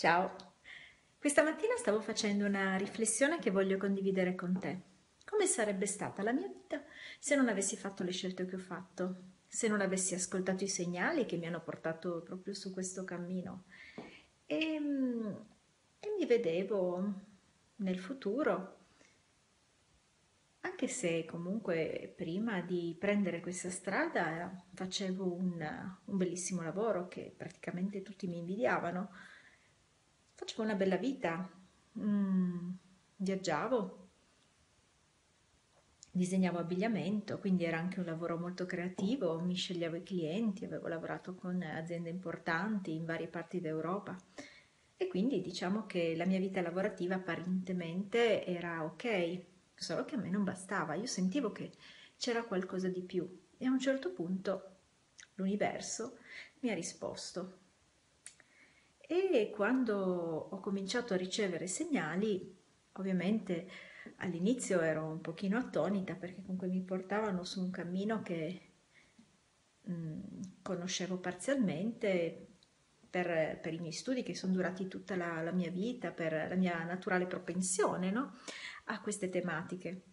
Ciao, questa mattina stavo facendo una riflessione che voglio condividere con te. Come sarebbe stata la mia vita se non avessi fatto le scelte che ho fatto, se non avessi ascoltato i segnali che mi hanno portato proprio su questo cammino? E, mm, e mi vedevo nel futuro, anche se comunque prima di prendere questa strada facevo un bellissimo lavoro che praticamente tutti mi invidiavano. Facevo una bella vita, mm, viaggiavo, disegnavo abbigliamento, quindi era anche un lavoro molto creativo, mi sceglievo i clienti, avevo lavorato con aziende importanti in varie parti d'Europa e quindi diciamo che la mia vita lavorativa apparentemente era ok, solo che a me non bastava, io sentivo che c'era qualcosa di più e a un certo punto l'universo mi ha risposto. E quando ho cominciato a ricevere segnali, ovviamente all'inizio ero un pochino attonita perché comunque mi portavano su un cammino che conoscevo parzialmente per i miei studi che sono durati tutta la mia vita, per la mia naturale propensione, no? A queste tematiche.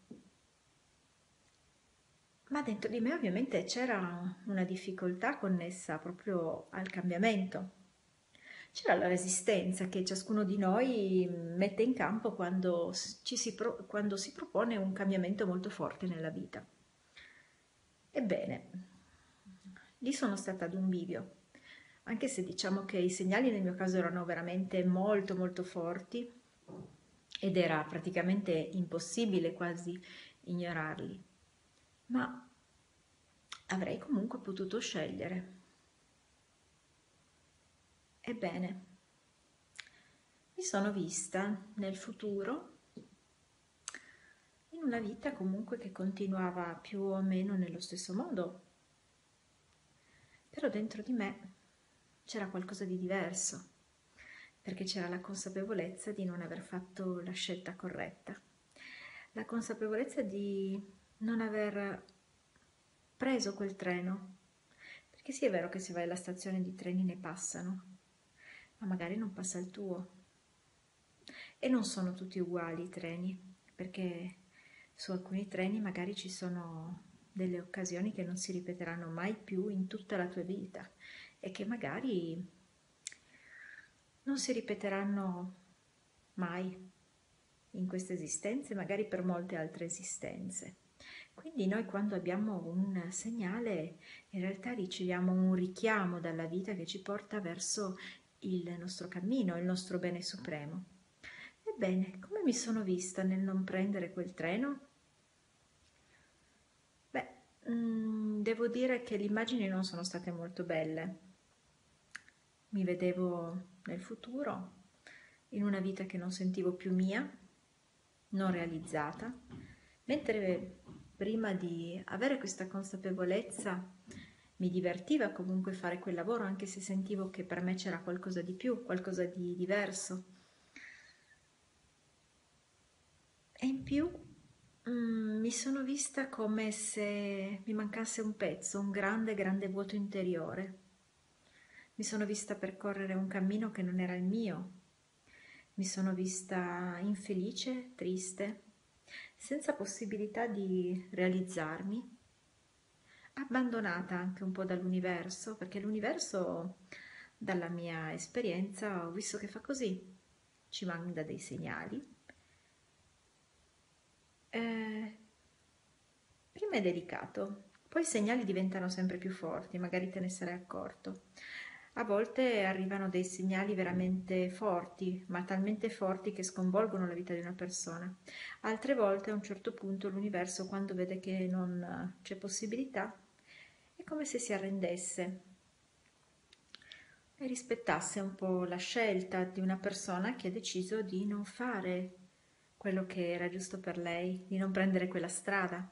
Ma dentro di me ovviamente c'era una difficoltà connessa proprio al cambiamento. C'era la resistenza che ciascuno di noi mette in campo quando, quando si propone un cambiamento molto forte nella vita. Ebbene, lì sono stata ad un bivio, anche se diciamo che i segnali nel mio caso erano veramente molto molto forti ed era praticamente impossibile quasi ignorarli, ma avrei comunque potuto scegliere. Ebbene, mi sono vista nel futuro in una vita comunque che continuava più o meno nello stesso modo, però dentro di me c'era qualcosa di diverso, perché c'era la consapevolezza di non aver fatto la scelta corretta, la consapevolezza di non aver preso quel treno, perché sì è vero che se vai alla stazione di treni ne passano, ma magari non passa il tuo. E non sono tutti uguali i treni, perché su alcuni treni magari ci sono delle occasioni che non si ripeteranno mai più in tutta la tua vita e che magari non si ripeteranno mai in queste esistenze, magari per molte altre esistenze. Quindi noi quando abbiamo un segnale, in realtà riceviamo un richiamo dalla vita che ci porta verso il nostro cammino, il nostro bene supremo. Ebbene, come mi sono vista nel non prendere quel treno? Beh, devo dire che le immagini non sono state molto belle. Mi vedevo nel futuro, in una vita che non sentivo più mia, non realizzata, mentre prima di avere questa consapevolezza mi divertiva comunque fare quel lavoro, anche se sentivo che per me c'era qualcosa di più, qualcosa di diverso. E in più mi sono vista come se mi mancasse un pezzo, un grande, grande vuoto interiore. Mi sono vista percorrere un cammino che non era il mio. Mi sono vista infelice, triste, senza possibilità di realizzarmi, abbandonata anche un po' dall'universo, perché l'universo, dalla mia esperienza, ho visto che fa così, ci manda dei segnali. Eh, Prima è delicato, poi i segnali diventano sempre più forti, magari te ne sarai accorto. A volte arrivano dei segnali veramente forti, ma talmente forti che sconvolgono la vita di una persona. Altre volte, a un certo punto, l'universo, quando vede che non c'è possibilità, è come se si arrendesse e rispettasse un po' la scelta di una persona che ha deciso di non fare quello che era giusto per lei, di non prendere quella strada.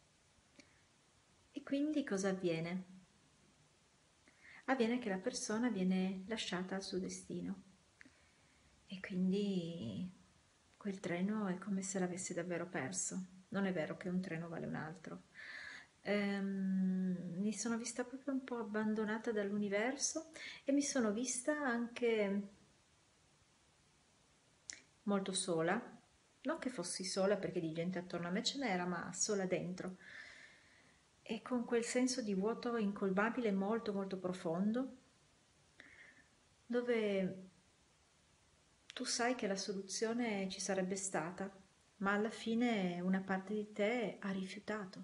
E quindi cosa avviene? Avviene che la persona viene lasciata al suo destino e quindi quel treno è come se l'avesse davvero perso. Non è vero che un treno vale un altro. Mi sono vista proprio un po' abbandonata dall'universo e mi sono vista anche molto sola, non che fossi sola perché di gente attorno a me ce n'era, ma sola dentro, e con quel senso di vuoto incolmabile molto molto profondo, dove tu sai che la soluzione ci sarebbe stata, ma alla fine una parte di te ha rifiutato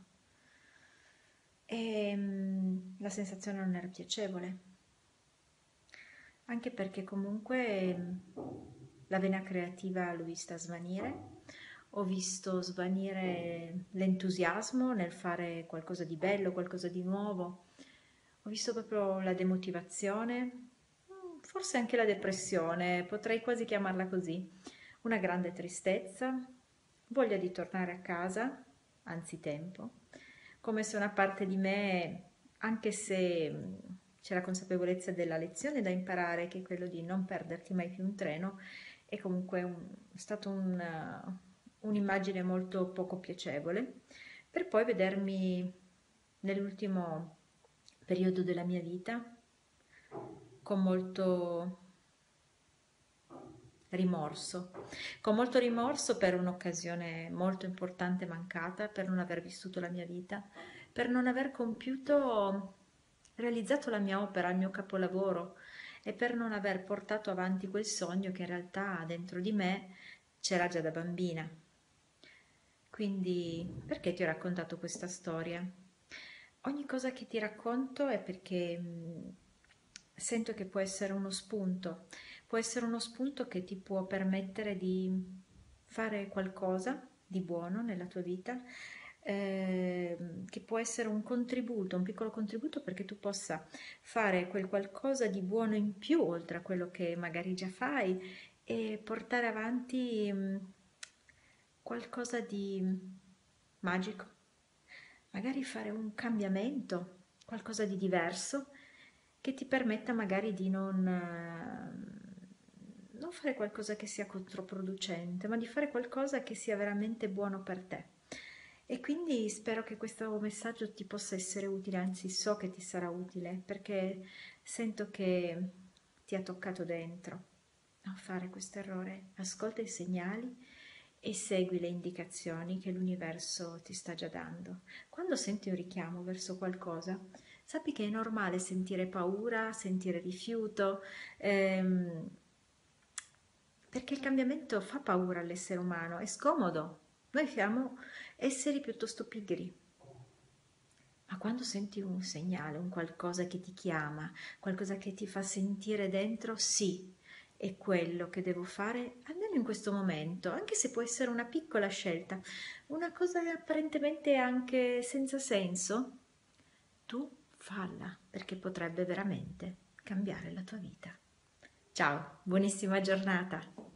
e la sensazione non era piacevole, anche perché comunque la vena creativa l'ho vista svanire, ho visto svanire l'entusiasmo nel fare qualcosa di bello, qualcosa di nuovo, ho visto proprio la demotivazione, forse anche la depressione, potrei quasi chiamarla così, una grande tristezza, voglia di tornare a casa, anzi tempo, come se una parte di me, anche se c'è la consapevolezza della lezione da imparare, che è quello di non perderti mai più un treno, è comunque stato un'immagine molto poco piacevole, per poi vedermi nell'ultimo periodo della mia vita con molto rimorso per un'occasione molto importante mancata, per non aver vissuto la mia vita, per non aver compiuto, realizzato la mia opera, il mio capolavoro e per non aver portato avanti quel sogno che in realtà dentro di me c'era già da bambina. Quindi, perché ti ho raccontato questa storia? Ogni cosa che ti racconto è perché sento che può essere uno spunto che ti può permettere di fare qualcosa di buono nella tua vita, che può essere un contributo, un piccolo contributo perché tu possa fare quel qualcosa di buono in più, oltre a quello che magari già fai, e portare avanti qualcosa di magico, magari fare un cambiamento, qualcosa di diverso che ti permetta magari di non fare qualcosa che sia controproducente, ma di fare qualcosa che sia veramente buono per te. E quindi spero che questo messaggio ti possa essere utile, anzi so che ti sarà utile, perché sento che ti ha toccato dentro. Non fare questo errore, ascolta i segnali e segui le indicazioni che l'universo ti sta già dando. Quando senti un richiamo verso qualcosa, sappi che è normale sentire paura, sentire rifiuto, ehm, perché il cambiamento fa paura all'essere umano, è scomodo. Noi siamo esseri piuttosto pigri. Ma quando senti un segnale, un qualcosa che ti chiama, qualcosa che ti fa sentire dentro, sì, è quello che devo fare, almeno in questo momento, anche se può essere una piccola scelta, una cosa apparentemente anche senza senso, tu falla, perché potrebbe veramente cambiare la tua vita. Ciao, buonissima giornata.